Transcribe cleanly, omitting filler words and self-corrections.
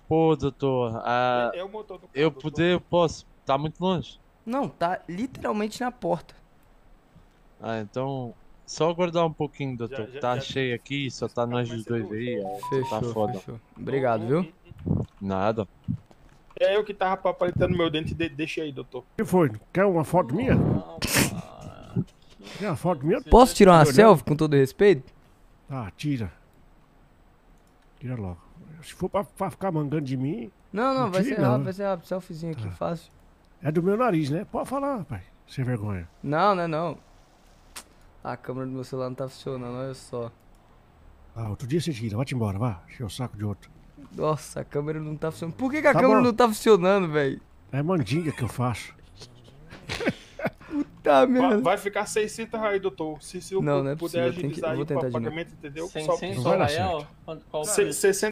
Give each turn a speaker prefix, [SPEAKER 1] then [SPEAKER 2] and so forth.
[SPEAKER 1] Pô, doutor,
[SPEAKER 2] É o motor do carro,
[SPEAKER 1] eu
[SPEAKER 2] doutor.
[SPEAKER 1] poder, eu posso. Tá muito longe.
[SPEAKER 3] Não, tá literalmente na porta.
[SPEAKER 1] Então, só aguardar um pouquinho,
[SPEAKER 2] Já,
[SPEAKER 1] doutor.
[SPEAKER 2] já,
[SPEAKER 1] Tá
[SPEAKER 2] já
[SPEAKER 1] cheio
[SPEAKER 2] fica,
[SPEAKER 1] aqui, só tá
[SPEAKER 2] fica
[SPEAKER 1] nós os dois
[SPEAKER 2] merecedor.
[SPEAKER 1] aí. Tá
[SPEAKER 3] Fechou,
[SPEAKER 1] foda.
[SPEAKER 3] fechou. Obrigado, viu?
[SPEAKER 1] Nada.
[SPEAKER 2] É eu que tava papalitando meu dente, deixa aí, doutor.
[SPEAKER 4] O que foi? Quer uma foto minha?
[SPEAKER 5] Não, pai.
[SPEAKER 4] Quer uma foto minha?
[SPEAKER 3] Posso tirar uma
[SPEAKER 4] Olhando.
[SPEAKER 3] selfie com todo respeito?
[SPEAKER 4] Ah, tira. Tira logo. Se for pra ficar mangando de mim,
[SPEAKER 3] Não,
[SPEAKER 4] Não
[SPEAKER 3] vai
[SPEAKER 4] tire,
[SPEAKER 3] ser
[SPEAKER 4] não.
[SPEAKER 3] rápido, vai ser rápido. Selfiezinho aqui, fácil.
[SPEAKER 4] é do meu nariz, né? Pode falar, rapaz. Sem vergonha.
[SPEAKER 3] Não, não é não. A câmera do meu celular não tá funcionando, olha só.
[SPEAKER 4] Ah, outro dia você tira. Vai-te embora, vá. Encher o saco de outro.
[SPEAKER 3] Nossa, a câmera não tá funcionando. Por que a
[SPEAKER 4] Tá
[SPEAKER 3] câmera
[SPEAKER 4] bom.
[SPEAKER 3] não tá funcionando, velho?
[SPEAKER 4] É mandinga que eu faço.
[SPEAKER 3] Tá merda.
[SPEAKER 2] Vai ficar 600 aí, doutor. Se eu
[SPEAKER 3] Não é
[SPEAKER 2] puder
[SPEAKER 3] possível, eu
[SPEAKER 2] agilizar
[SPEAKER 3] vou
[SPEAKER 2] aí
[SPEAKER 3] tentar
[SPEAKER 2] para
[SPEAKER 3] de novo.
[SPEAKER 2] pagamento, entendeu?
[SPEAKER 5] Sem
[SPEAKER 2] Só
[SPEAKER 5] sem
[SPEAKER 4] Não vai dar
[SPEAKER 5] Rael? Qual o preço?
[SPEAKER 2] 60